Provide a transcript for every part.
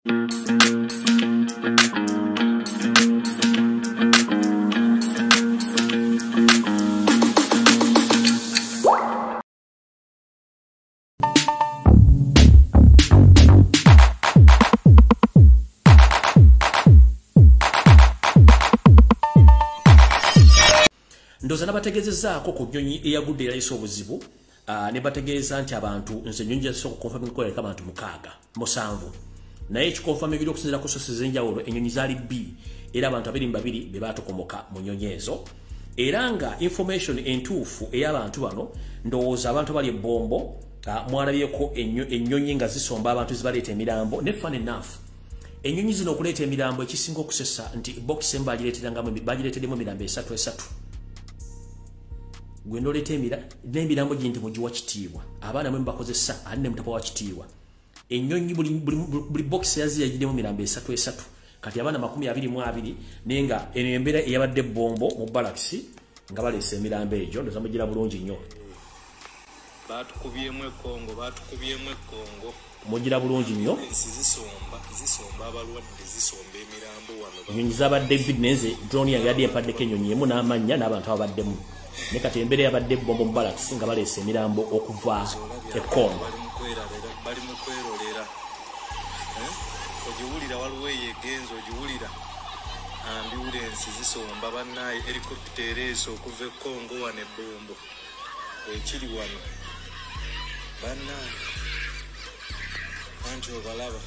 Ndoza nabategezezaako ku nnyonyi eyagudde erayisa obuzibu ne bategeeza nti abantu nze ennyonyi yasoka confirming ko ereka abantu 7 naye ekikonfamingirwa okusinziira ku sosi ez'enjawulo ennyonyi zaali 2 era abantu 22 be baatokomoka mu nnyonyi ezo era nga information entuufu ey'abantu bano ndowooza abantu bali ebbombo mwalabyeko ennyonyi nga zisomba abantu zibaleeta emirambo ne fun enough ennyonyi zino okuleeta emirambo ekisinga okusesa nti box bagireeteddemu emirambo 3 gwendo lete n'emirambo gindi mugiwa kitiibwa abaana mwe mbakozesa ali ne mutapa wa kitiibwa ennyonyi buli box yaziyagiremu mirambo 3 kati abaana 22 nenga eno embeera eyabadde Bombo mu Baracks nga baleese emirambo egyo ndoza mugira bulungi nnyo batukubyemu Congo mugira bulungi nnyo zisomba abalwadde zisomba emirambo wano ennyonyi zabadde bineze drone yange yadde empaddeko ennyonyi emu n'amannya n'abantu ababaddemu ne kati embeera yabadde Bombo Baracks nga baleese emirambo okuva e Congo bali mu kwerolera ogiwulira waliwo eyegenzo ogiwulira ambulance zisomba bannaye helicopter eso okuva e Congo wane Bombo ekiri wano bannaye anti obalaba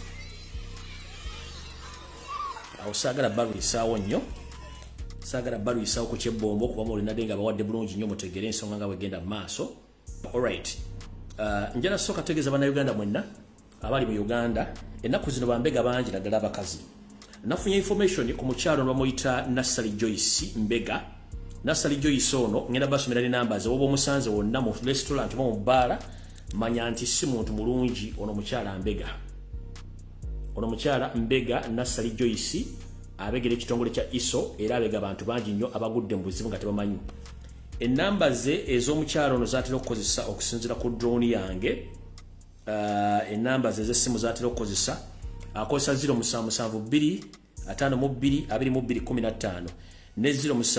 awo saagala balwisaawo nnyo sagala balwisaawo ku kyebombo kuba mulinadde nga bawadde bulungi nnyo mutegere ensonga nga bwegenda mu maaso alright njala soka tegeeza bannayuganda mwenna abali mu Uganda ennaku zino bambega bangi naddala abakazi nafunye information ku mukyalo bamuyita Nassali Joyce Mbega Nassali Joyce ono ngenda basomera ne namba ze oba omusanze wonna mu restaurant mu bbala manya nti si muntu mulungi ono mukyala Mbega Nassali Joyce abegere ekitongole kya ISO era abega abantu bangi nnyo abagudde mu buzibu nga tebamanyi enamba ze ez'omukyalo ono zatera okukozesa okusinzira ku drone yange enamba ze ez'essimu zatera okukozesa akozesa 0772522215 ne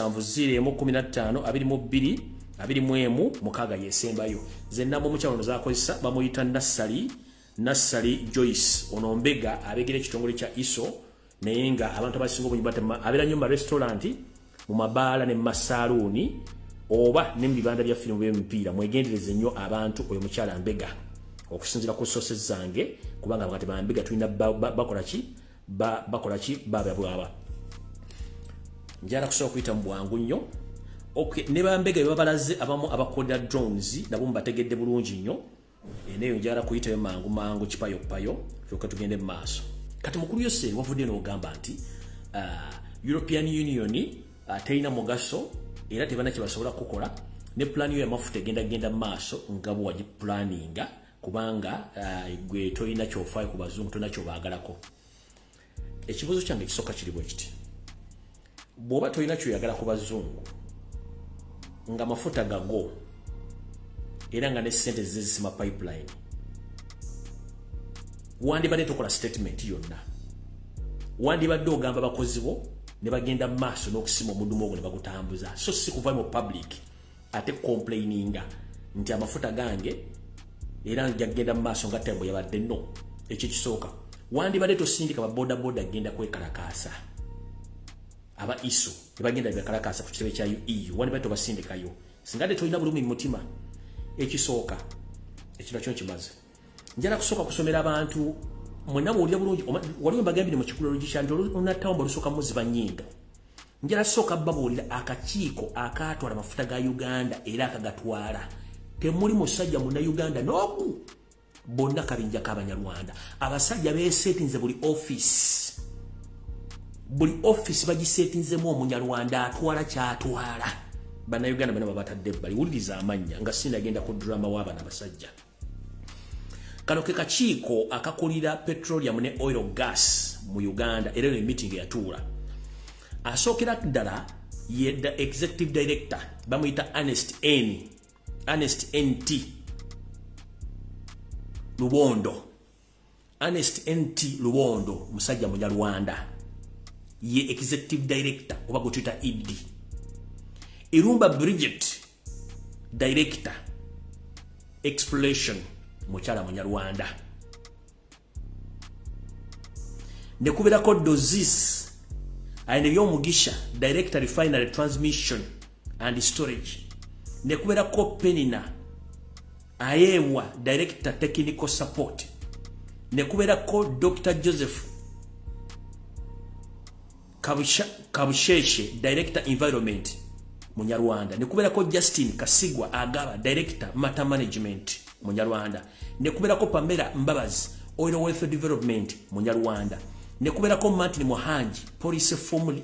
07001522 yesembayo ze namba omukyalo ono zakozesa bamuyita Nassali Joyce ono Mbega abegere ekitongole kya ISO naye nga abantu abasinga obungi batema abeera nnyo mu restaurant mu mabaala ne mu masaluuni oba ne mu bibanda bya firimu by'emipiira mwegendereze nnyo abantu oyo mukyala Mbega okusinziira ku sources zange kubanga bakati ba Mbega tulina bakola ki bababwaba njala kusooka okuyita mu bwangu nnyo ne ba Mbega babalaze abamu abakolera drones nabo mubategedde bulungi nnyo eneyo njala kuyitayo mangu kipayo kyokka tugende mu maaso kati mukulu yose wavudde n'ogamba nti European Union terina mugaso era tebana kye basobola kukola ne plan yo y'amafuta egenda maaso nga bwe wagiplaninga kubanga gwe toyina kyofaayo ku bazungu tolina kyobaagalako ekibuzo kyange ekisooka kiri bwe kiti bw'oba toyina kyoyagala ku bazungu nga mafuta gago era nga ne ssente zizisima pipeline wandibadde tokola statement yonna wandibadde ogamba bakozi bo ne bagenda maaso n'okusima omudumu ogwo ne bagutambuza so si kuva mu public ate complaininga nti amafuta gange era njagenda maaso nga tembo yabadde no ekyo kisooka wandibadde tosindika ba boda genda kwekalakaasa aba ISO ne bagenda bekalakaasa ku kitebe kya EU wandibadde tobasindikayo singadde tolina bulumi mu mutima ekisooka ekino kyo kimaze njala kusooka kusomera abantu mwenna bw'olya bulungi waliwo mbagambire mu kikulu logishanti onattawo mbalusooka muziba nnyindo njala sooka babuulira akakiiko akaatwala amafuta ga Uganda era akagatwala temuli musajja munnayuganda n'oku bonna kabinja k'abanyarwanda abasajja beesetinze buli office bagisetinzemu omunyarwanda atwala kyatwala bannayuganda bana babatadde bali wuliriza amannya nga sinagenda ku drama w'abana abasajja kano ke kakiiko akakulira petroleum ne oil gas mu Uganda era ne meeting yatuula asookera ddala ye the executive director bamuyita Ernest NT Lubondo Ernest NT Luwondo musajja munyarwanda ye executive director oba gutita ED. Irumba Bridget director exploration muchala munyarwanda. Nekubera ko Dozis aine byomugisha director refinery transmission and storage. Nekubera ko Penina ayewa director technical support. Nekubera ko Dr. Joseph Kabusheshe director environment munyarwanda. Nekubera ko Justin Kasigwa Agaba director matter management munyarwanda. Nekubera ko Pamela Mbabazi oil welfare development munyarwanda. Nekubera ko Martin Mohanji police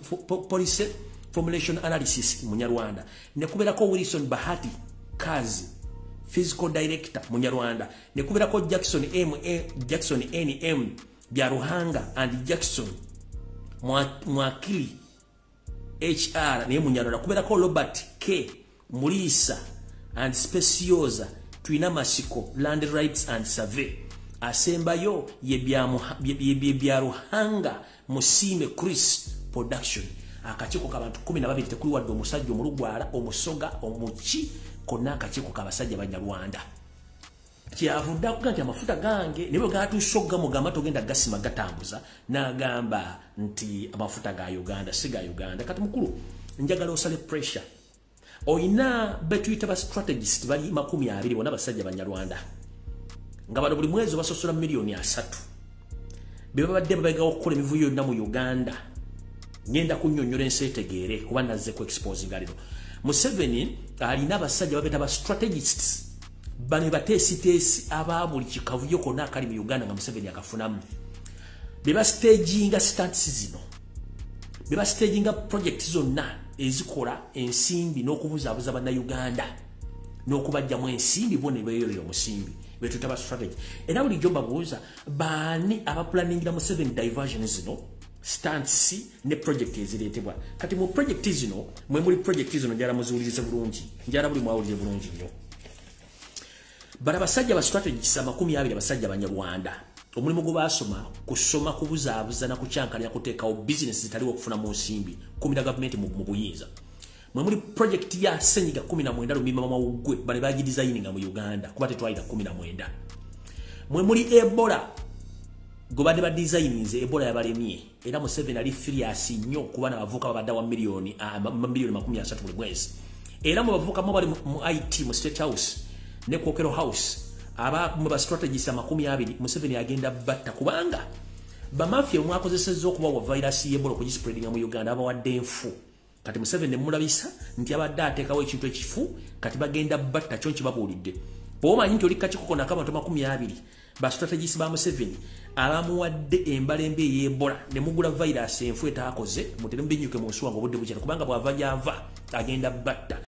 formulation analysis munyarwanda. Nekubera ko Wilson Bahati Kazi physical director munyarwanda. Nekubera ko Jackson NM Byaruhanga and Jackson Mwakili HR ne munyarwanda. Kubera ko Robert K Mulisa and Speciosa Twina Masiko land rights and survey. Asembayo ye Byaruhanga Musime Chris production. Akachiko kabantu 12 tekuli wadde omusajja omulugwala omusoga omuchi konna akachiko kabasajja banyarwanda. Kyavudda kuganti amafuta gange nibo gatusogga mugamba togenda gasima gatambuza nagamba nti amafuta ga Uganda siga Uganda. Kati mukulu njagala osale pressure. Oina betuyita ba strategist bali 20 bona basajja banyarwanda. Ngabado buli mwezi basosola milioni 3. Beba badde babega okukola emivuyo na mu Uganda. Ngenda kunnyonnyola enseetegeere kuba nazze ku expose ngaliro. Museveni alina abasajja babeta ba strategists bane batesi ababuli kikavuyo kona akali mu Uganda nga Museveni akafunamu. Beba staging stunts zino. Beba staging projects zonna ezikola ensimbi n'okubuzabuza bana Uganda n'okubajjamu ensimbi bone beyoyo musimbi betuta ba strategy. Era buli jomba buuza bani aba planningira mu 7 diversion zino stunts ne project eziretebwa. Kati mu project zino mwe muri project zino njala muzuulize bulungi. Njala buli mwawulire bulungi nnyo. Bara basajja ba strategy sama 12 basajja banyarwanda. Omulimu gwo basoma kusoma kubuzaabuza na kucyankanya kuteekawo business zitaliwo okufuna mu nsimbi kumira government mu buyinza. Mwe muri project ya senyiga 19 lumima mawugwe bale baji designinga mu Uganda kuba tetwaida 19. Mwe muri Ebola gobade ba designs Ebola yabalemye era mu 7 ali furious nnyo kuba nabavuka babadda wa milioni 30 buli mwezi. Era mu bavuka mo bali mu IT mu State House ne Kokero House aba mu ba strategies 20 Museveni agenda batta kubanga ba mafia mwakozesezza okuba wa virus y'Ebola kugispreadinga mu Uganda aba wadde enfu. Kati Museveni mulabisa nti abadde ateekawo ekintu ekifu kati bagenda batta kyo kibabuulidde. Bwomanyi nti oli kakiko na kama 20 ba strategies ba Museveni abamuwadde embalembe y'Ebola ne mugula virus enfu etaakoze mutere mbinyuke mu nsuwa ng'obudde bukyala kubanga bw'ava gy'ava agenda batta.